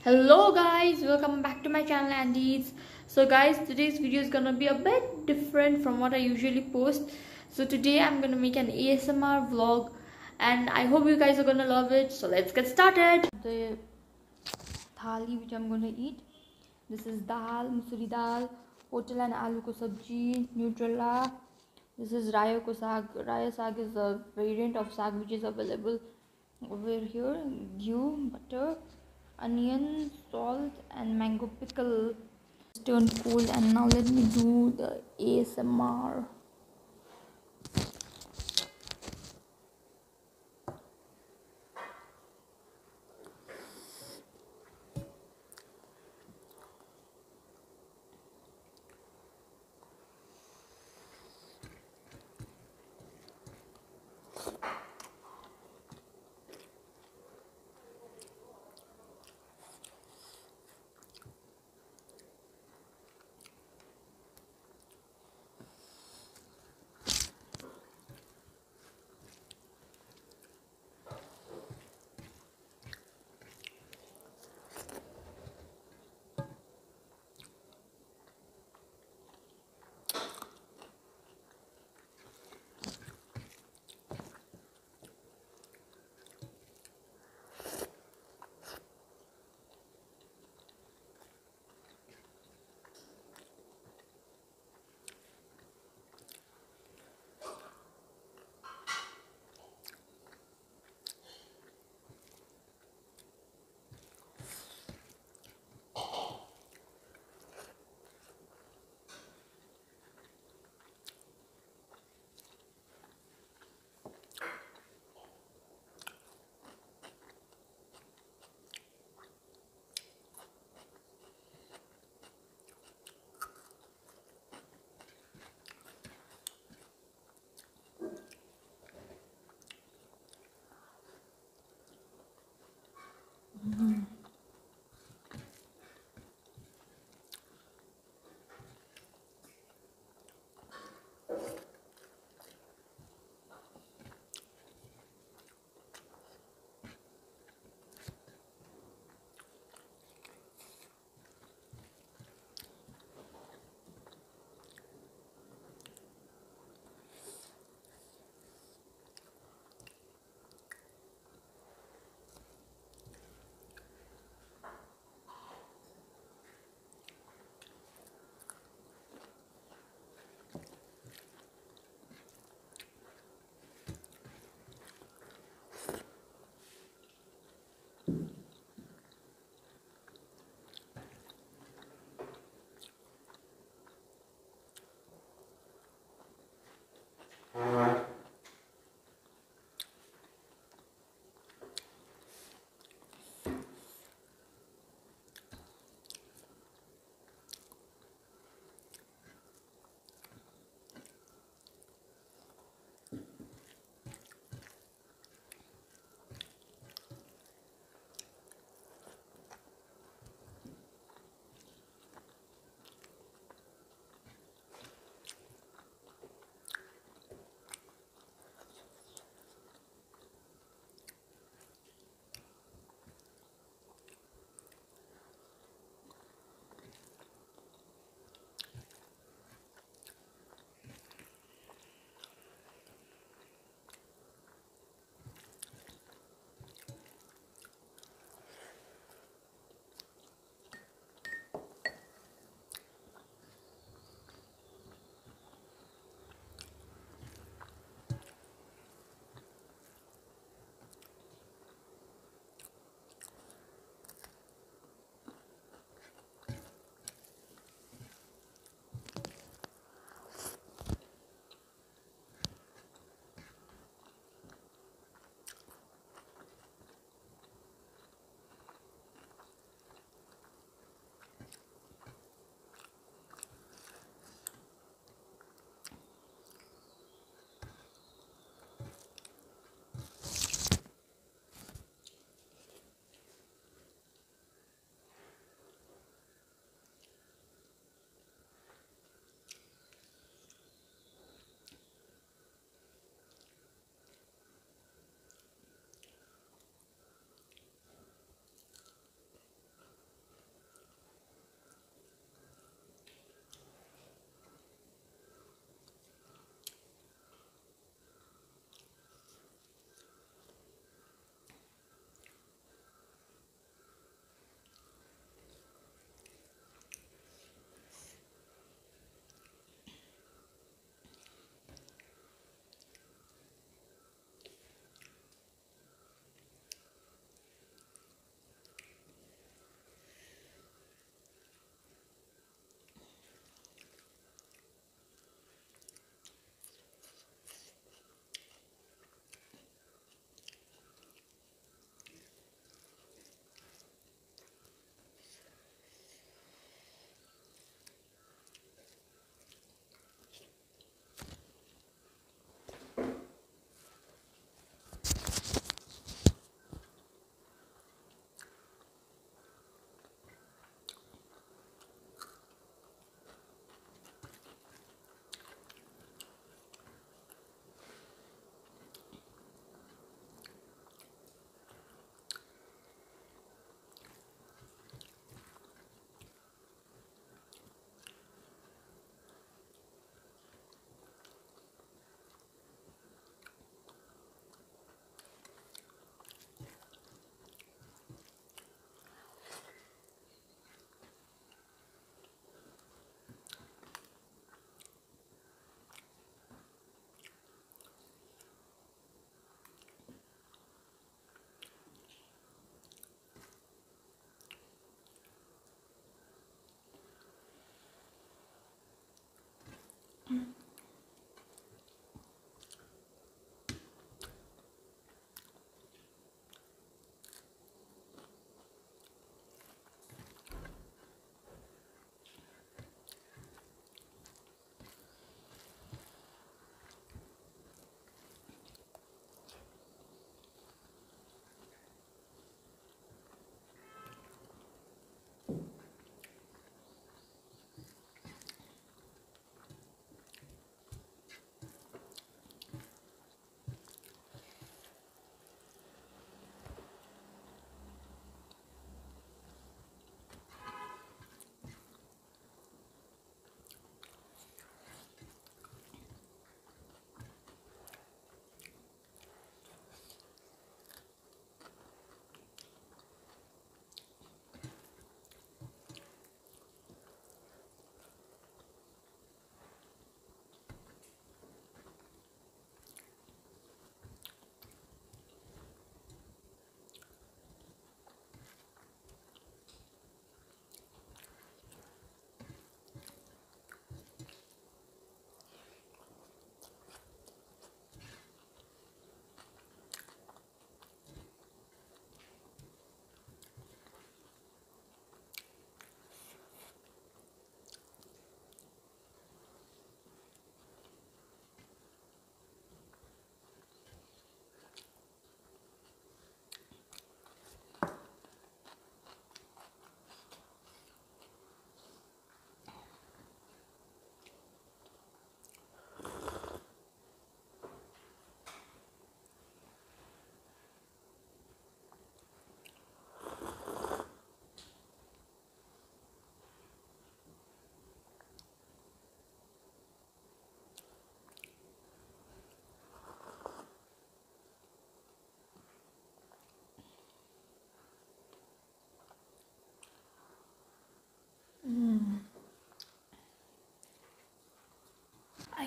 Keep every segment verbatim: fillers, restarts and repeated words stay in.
Hello guys, welcome back to my channel Andy's. So guys, today's video is gonna be a bit different from what I usually post. So today I'm gonna make an A S M R vlog and I hope you guys are gonna love it. So let's get started. The thali which I'm gonna eat. This is dal, Mosoor dal, Potal and aloo ko sabzi, Nutrella. This is Rayo ko saag. Rayo saag is a variant of saag which is available over here. Ghee, butter, onion, salt and mango pickle. It's turned cold and now let me do the A S M R.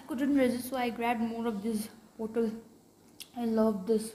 couldn't resist, so I grabbed more of this Potal. I love this.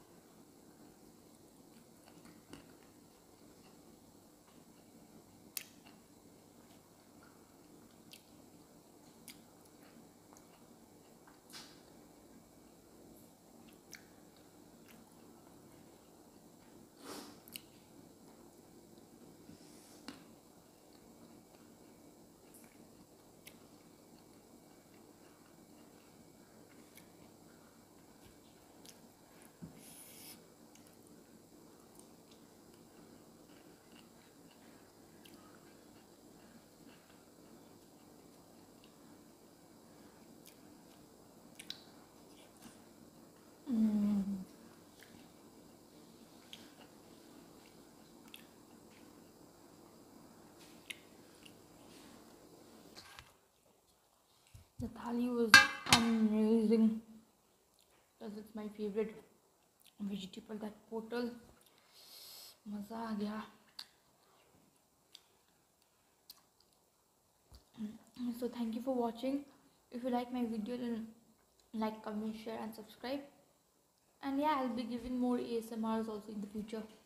Mm. The thali was amazing because it's my favorite vegetable, that Potal. Maza aa gaya. So thank you for watching. If you like my video, then like, comment, share and subscribe. And yeah, I'll be giving more A S M Rs also in the future.